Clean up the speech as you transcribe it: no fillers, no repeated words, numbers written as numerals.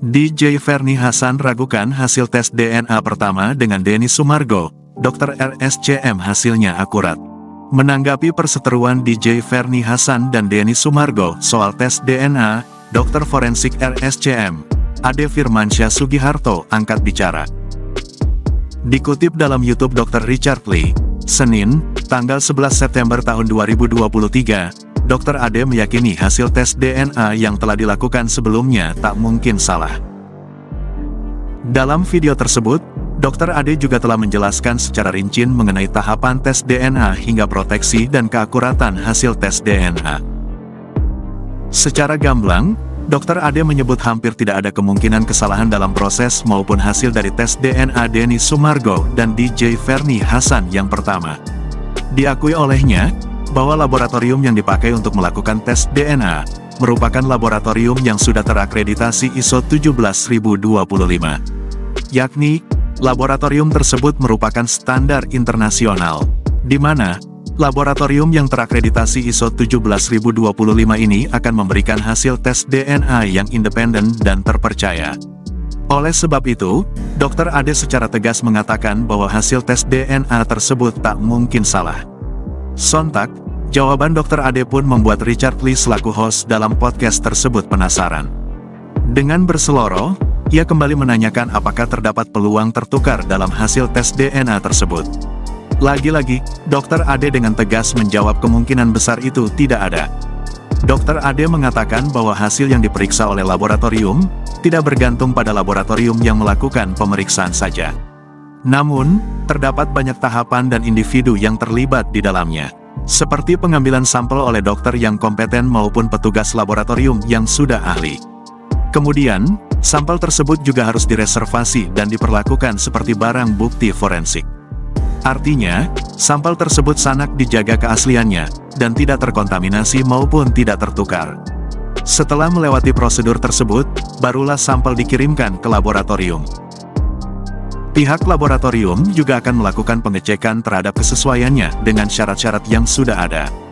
DJ Ferny Hassan ragukan hasil tes DNA pertama dengan Denny Sumargo, Dr. RSCM hasilnya akurat. Menanggapi perseteruan DJ Ferny Hassan dan Denny Sumargo soal tes DNA, Dr. Forensik RSCM, Ade Firmansyah Sugiharto angkat bicara. Dikutip dalam YouTube Dr. Richard Lee, Senin, tanggal 11 September tahun 2023, Dr. Ade meyakini hasil tes DNA yang telah dilakukan sebelumnya tak mungkin salah. Dalam video tersebut, Dr. Ade juga telah menjelaskan secara rinci mengenai tahapan tes DNA hingga proteksi dan keakuratan hasil tes DNA. Secara gamblang, Dr. Ade menyebut hampir tidak ada kemungkinan kesalahan dalam proses maupun hasil dari tes DNA Denny Sumargo dan DJ Ferny Hassan yang pertama. Diakui olehnya, bahwa laboratorium yang dipakai untuk melakukan tes DNA, merupakan laboratorium yang sudah terakreditasi ISO 17025. Yakni, laboratorium tersebut merupakan standar internasional, di mana laboratorium yang terakreditasi ISO 17025 ini akan memberikan hasil tes DNA yang independen dan terpercaya. Oleh sebab itu, Dr. Ade secara tegas mengatakan bahwa hasil tes DNA tersebut tak mungkin salah. Sontak, jawaban Dr. Ade pun membuat Richard Lee selaku host dalam podcast tersebut penasaran. Dengan berseloroh, ia kembali menanyakan apakah terdapat peluang tertukar dalam hasil tes DNA tersebut. Lagi-lagi, Dr. Ade dengan tegas menjawab kemungkinan besar itu tidak ada. Dr. Ade mengatakan bahwa hasil yang diperiksa oleh laboratorium, tidak bergantung pada laboratorium yang melakukan pemeriksaan saja. Namun, terdapat banyak tahapan dan individu yang terlibat di dalamnya, seperti pengambilan sampel oleh dokter yang kompeten maupun petugas laboratorium yang sudah ahli. Kemudian, sampel tersebut juga harus direservasi dan diperlakukan seperti barang bukti forensik. Artinya, sampel tersebut sanak dijaga keasliannya, dan tidak terkontaminasi maupun tidak tertukar. Setelah melewati prosedur tersebut, barulah sampel dikirimkan ke laboratorium. Pihak laboratorium juga akan melakukan pengecekan terhadap kesesuaiannya dengan syarat-syarat yang sudah ada.